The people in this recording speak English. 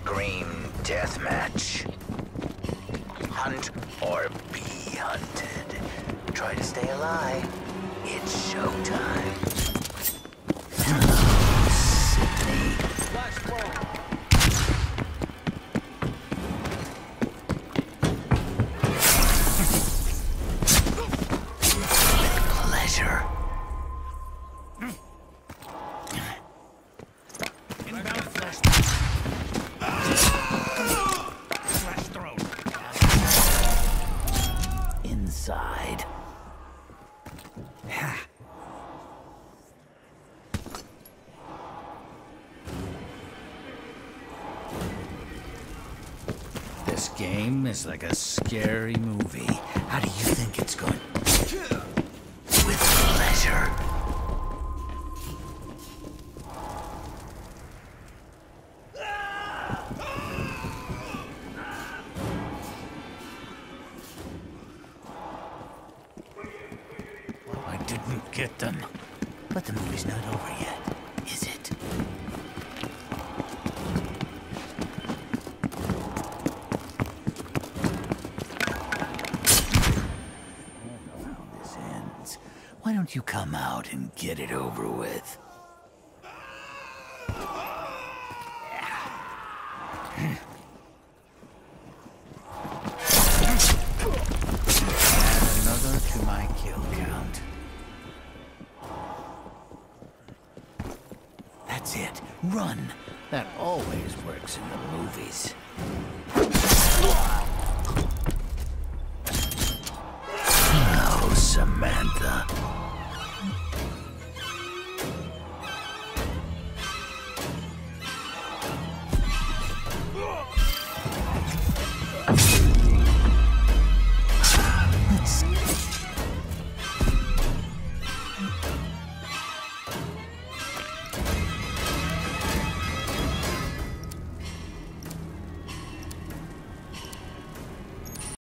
Green deathmatch. Hunt or be hunted. Try to stay alive. It's showtime. Sydney. With pleasure. Inside. This game is like a scary movie. How do you think it's going? With pleasure. I didn't get them. But the movie's not over yet, is it? How this ends. Why don't you come out and get it over with? Add another to my kill count. That's it. Run. That always works in the movies. No, Samantha.